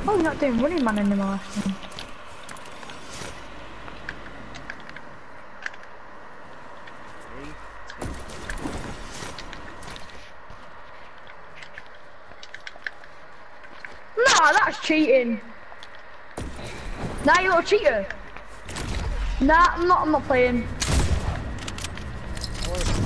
Oh, you're not doing running man anymore. Nah, that's cheating. Nah, you little cheater. Nah, I'm not playing.